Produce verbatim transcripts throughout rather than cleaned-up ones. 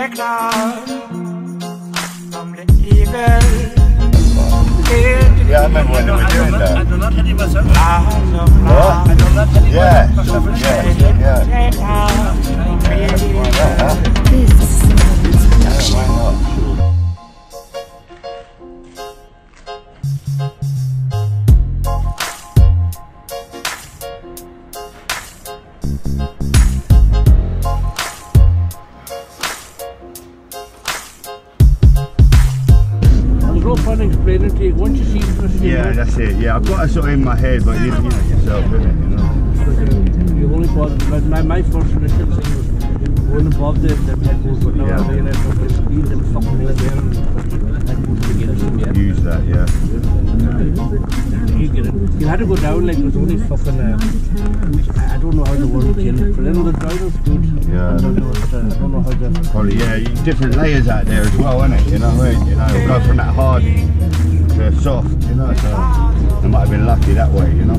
protect us from the evil. Yeah, I remember when they were doing that. I do not hit myself. What? I do not hit Yeah, myself. yeah, yeah. Protect us from evil. This is Celebrity Production. Why not? There's no point explaining to you. Once you see it, first you Yeah, know. that's it. Yeah, I've got it sort of in my head, but you, you know yourself, innit? You know. You only bought my, my, my first initial thing was going above the, the headboard, but now Yeah. I realised that the speed and fucking thing there and the headboard to get it. Yeah. Use that, yeah. You get it. You had to go down like it was only fucking. Uh, I, I don't know how the word kill it. For then the driver's good. Yeah. I don't know, but, uh, I don't know how to. Probably, yeah, you- different layers out there as well, innit? You know what I mean? You know, it'll go from that hard to soft, you know, so they might have been lucky that way, you know.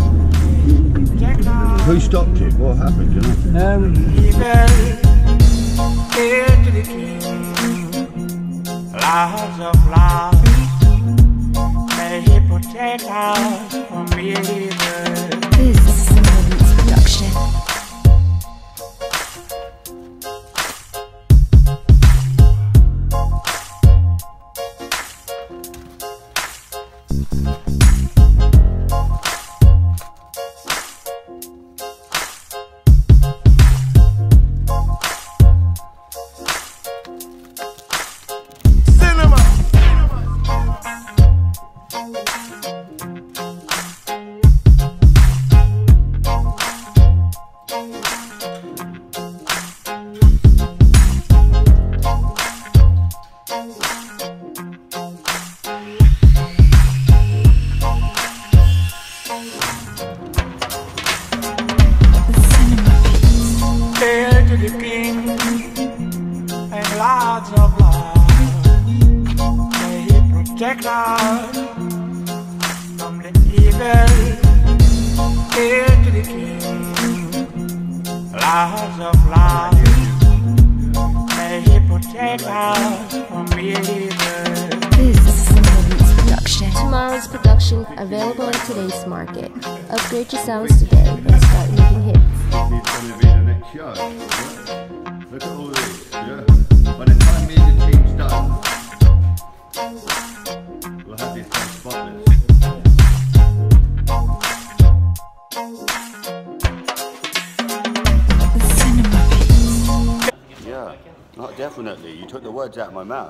Who stopped it? What happened, you know? Um, Evil, hail to the King, laws of love, may he protect us from evil. This is Celebrity Production. Hail to the King and Lords of love, may he protect us from the evil. Hail to the King, Lords of love, may he protect us from evil. This is Celebrity Production. Tomorrow's production available in today's market. Upgrade your sounds today and start making hits. It's going to be the next show. Yeah. Look at all this, yeah. By the time me and the team's done, we'll have this thing spotless. Cinema Beats. Yeah, not definitely. You took the words out of my mouth.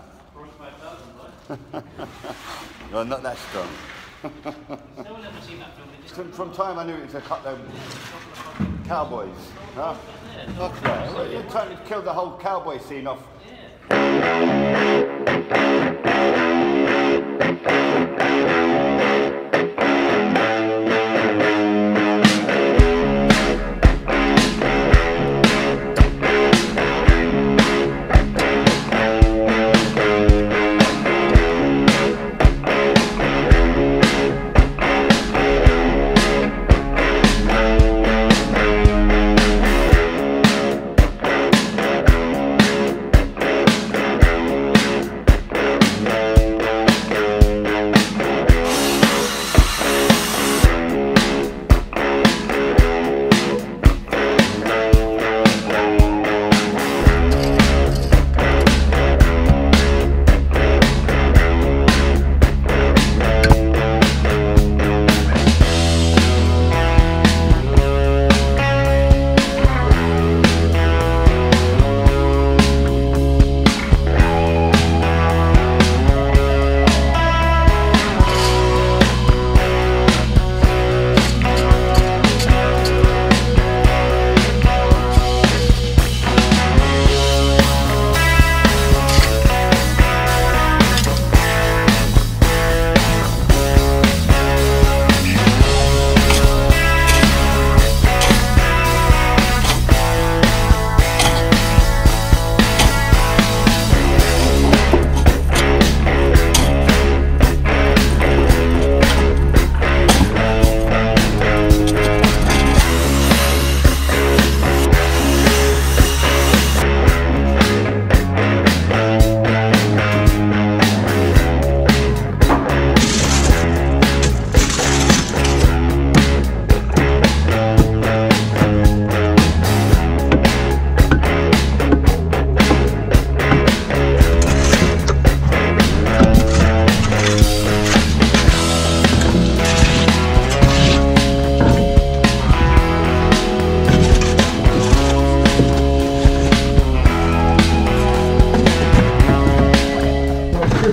You're not that strong. from, from time I knew it was a couple of cowboys. Huh? Okay. Well, you're trying to kill the whole cowboy scene off.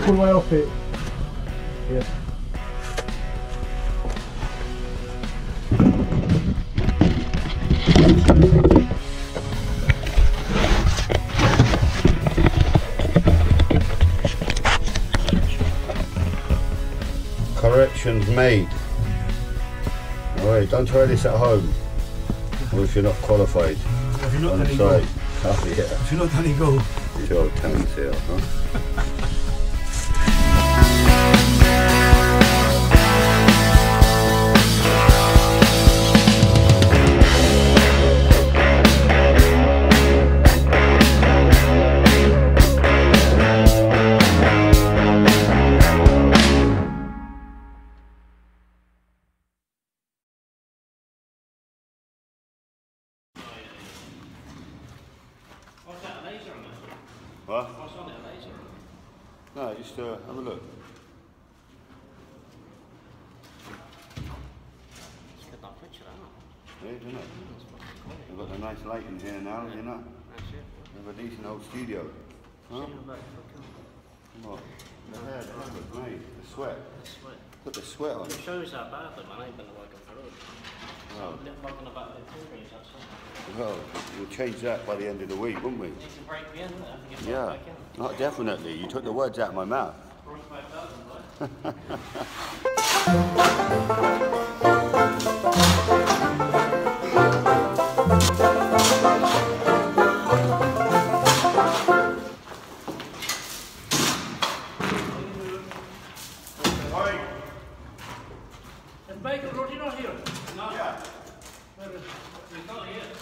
pull my outfit. Yeah. Corrections made. Alright, don't try this at home. Or if you're not qualified. If you're not on Danny site. Go. Oh yeah. If you're not Danny Go. Sure, Towns here, huh? What? What's on it, laser? No, just uh, have a look. Let's get that picture out. Yeah, isn't it? We've got a nice light in here now, you know. That's it. We have a decent old studio. Huh? What? The hair, the hair looks mate. The sweat. The sweat. Put the sweat on. It shows how badly, man. I ain't been working for it. Oh. I'm working about the theories, that's all. Well, we'll change that by the end of the week, won't we? Need to break me in there to get Yeah. back in. Oh, definitely. You took the words out of my mouth. forty-five thousand, right? Is Michael Roarty not here? No. Yeah. Where is he? He's not here.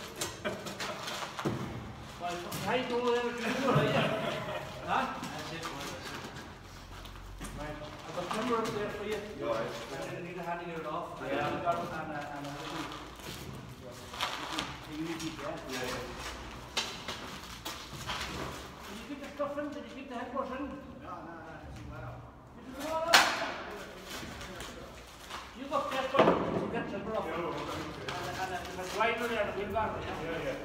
Well, how you doing there? Huh? That's it, man. Right. I've got a number up there for you. You all right? I need to hand it off. Yeah. I've got it and, uh, and a little... You need to keep that. Yeah, yeah. Did you keep the stuff in? Did you keep the head brush in? No, no, no. It's well out. Did you go out? You got that one. You got the brush. Yeah, and, and, and the grinder there, the wheelbarrow, yeah? Yeah, yeah.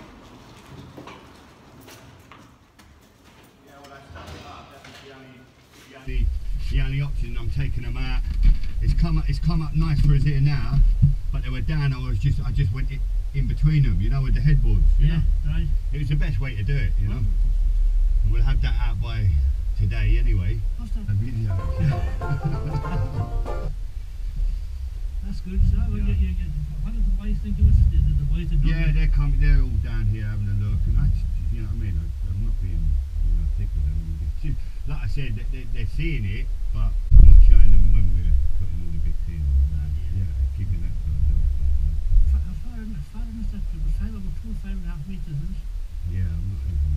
The, the only option, I'm taking them out. It's come up, it's come up nice for us here now, but they were down. I was just, I just went in, in between them, you know, with the headboards. You Yeah, know? right. It was the best way to do it, you know. And we'll have that out by today anyway. What's that? A video. That's good. So, well, you, you, you, what did the boys think of us? Did the boys that Yeah, they're coming. They're all down here having a look, and I, you know what I mean. I, I'm not being, you know, thick with them. Just, like I said, they, they're seeing it, but I'm not showing them when we're putting all the bits in. Uh, yeah, keeping that to ourselves. How far, how far in is that? It was five, about two, five and a half meters, isn't it? Yeah, I'm not even.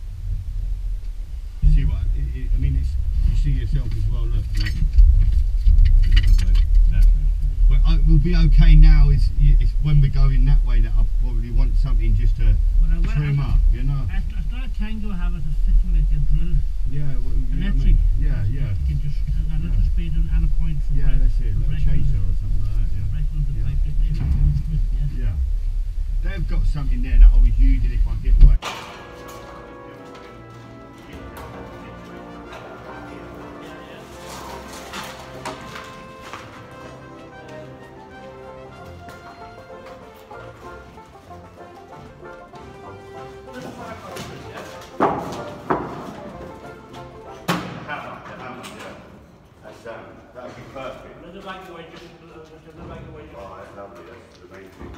You see what? It, it, I mean, it's you see yourself as well. Look, like, you know, like that. But I, we'll be okay now. Is it's when we go in that way that I probably want something just to Well, I'm trim gonna, up, you know. I, I thought a tango have it a fitting like a drill, Yeah, well, you know what I electric. mean? Yeah, yeah. You can just a Yeah. little speed and, and a point for Yeah, right, that's it. for Like a right chaser under- or something like that. Yeah. right under the Yeah. pipe. They, they, yeah. Yeah. They've got something there that I was using if I get right. That would be perfect. Another bag away, just another bag away. Oh, that's lovely. That's the main thing.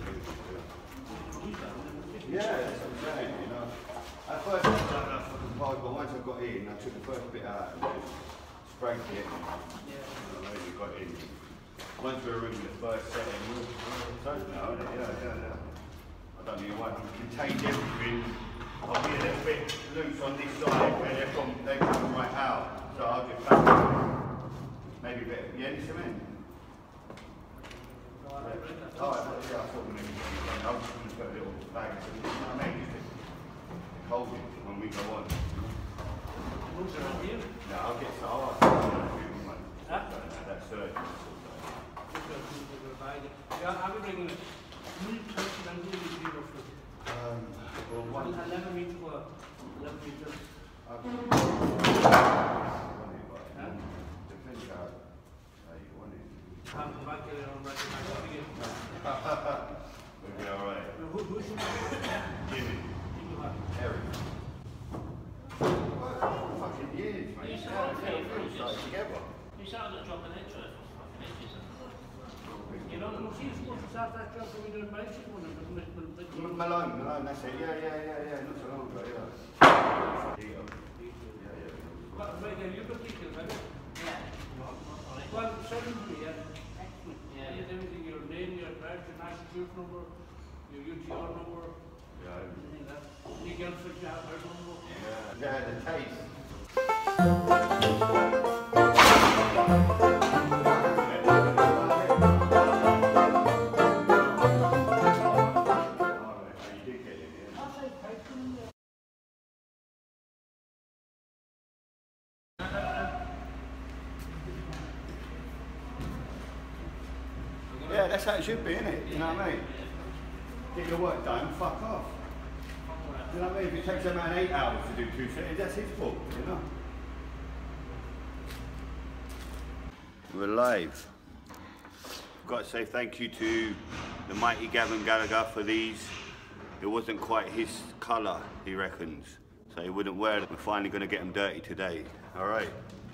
Yeah, that's what I'm saying, you know. At first I done that fucking part, but once I got in, I took the first bit out and just spranked it. Yeah. And I really got in. Once we were in the first setting, we were so now, isn't it? Yeah, yeah, yeah. I don't know why we contained everything. I'll be a little bit loose on this side, and they've come, they've come right out. So I'll just back it. Maybe a bit, yeah, any cement? Oh, yeah, I thought we needed to. I was just going to put a little bag of cement, you know what I mean? Just to hold it when we go on. No, I'll get some. I'll ask you one. That's surgery. Yeah, I'll be bringing it. Um, well, one. eleven meters for eleven meters. Okay. fucking years, mate. You Yeah, started yeah, at we started together. You started at dropping into it for fucking ages. You know, Well, she's supposed to start that job when we did a bicycle one of them. M- Malone, Malone, that's it. Yeah, yeah, yeah, yeah. Not so long ago, yeah. Yeah, yeah. But right then, you got details, have you? yeah. Well, send them to me, yeah. Yeah. Yeah, get everything, your name, your address, your national insurance number, your U T R number, Yeah. anything like that. Any girlfriend you have, her number. Yeah, yeah, the taste. Yeah, that's how it should be, isn't it? You know what I mean? Get your work done, fuck off. You know what I mean? If it takes a man eight hours to do two settings, that's his fault, you know? We're live. I've got to say thank you to the mighty Gavin Gallagher for these. It wasn't quite his colour, he reckons. So he wouldn't wear them. We're finally going to get them dirty today. All right.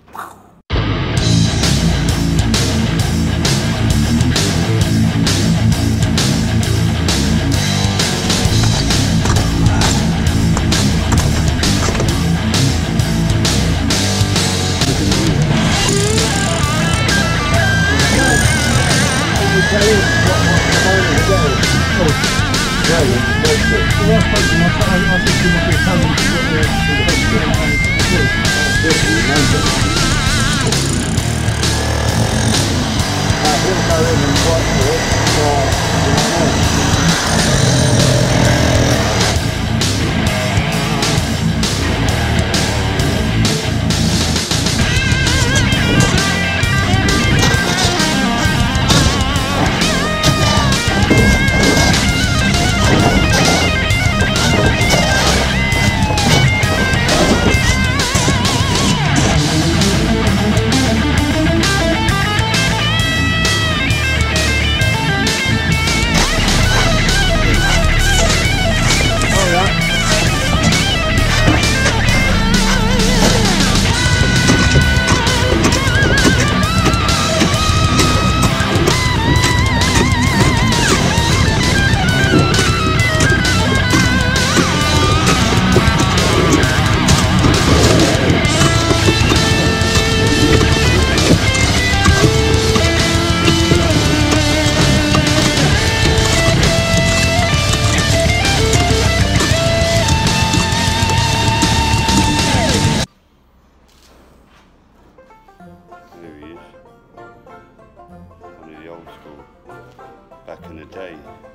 Back in the day.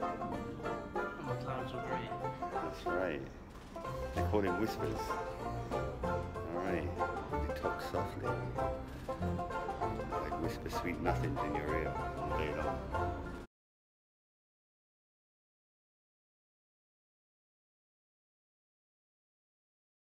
Oh, clouds are great. That's right. They call him Whispers. Alright. They talk softly. Like whisper sweet nothings in your ear all day long.